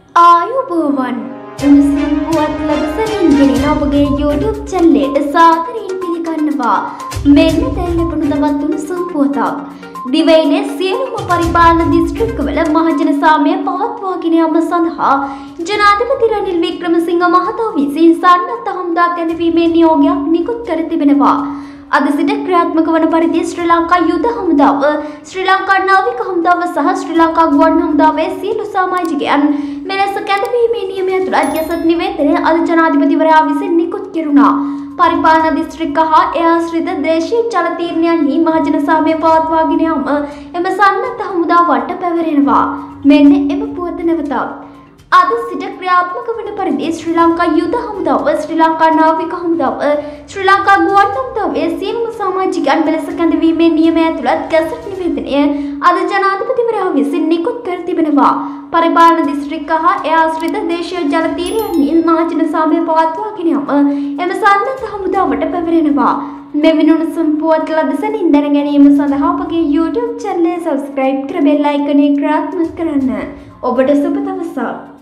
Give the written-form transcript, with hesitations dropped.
ආයුබෝවන් උණුසුම් පුවත් ලබසමින් ගෙනෙන ඔබගේ YouTube channel එකට සාදරයෙන් පිළිගන්නවා. මෙන්න දැන් ලැබුණු තවත් උණුසුම් පුවතක්. දිවයිනේ සියලුම පරිපාලන දිස්ත්‍රික්කවල මහජන සාමය පවත්වාගෙන යාම සඳහා ජනාධිපති රනිල් වික්‍රමසිංහ මහතා විසින් සන්නද්ධ හමුදා කැඳවීමේ නියෝගයක් නිකුත් කර තිබෙනවා. අද සිට ක්‍රියාත්මක වන පරිදි ශ්‍රී ලංකා යුද හමුදාව, ශ්‍රී ලංකා නාවික හමුදාව සහ ශ්‍රී ලංකා ගුවන් හමුදාවේ සියලු සමාජිකයන් මෙලෙස කැඳවීමේ නියමය ඇතුළත් ගැසට් නිවේදනය අද ජනාධිපතිවරයා විසින් නිකුත් කෙරුණා. පරිපාලන දිස්ත්‍රික්ක හා එය ආශ්‍රිත දේශීය ජල තීරණයන්හි මහජන සාමය පවත්වාගෙන යාම එම සන්නද්ධ හමුදාවට පැවරෙනවා. මෙන්න එම පුවත නැවතත්. අද සිට ක්‍රියාත්මක වන පරිදි ශ්‍රී ලංකා යුද හමුදාව, ශ්‍රී ලංකා නාවික හමුදාව, ශ්‍රී ලංකා ගුවන් හමුදාවේ සියලුම සමාජිකයන් මෙලෙස කැඳවීමේ නියමය ඇතුළත් ගැසට් නිවේදනය අද ජනාධිපතිවරයා විසින් නිකුත් කර තිබෙනවා. පරිපාලන දිස්ත්‍රික්ක හා එය ආශ්‍රිත දේශීය ජල තීරණයන්හි මහජන සාමය පවත්වාගෙන යාම එම සන්නද්ධ හමුදාවට පැවරෙනවා. මෙවැනි උණුසුම් පුවත් ලදසනින් දැන ගැනීම සඳහා අපගේ YouTube channel එක subscribe කර bell icon එක ක්‍රියාත්මක කරන්න. ඔබට සුබ දවසක්.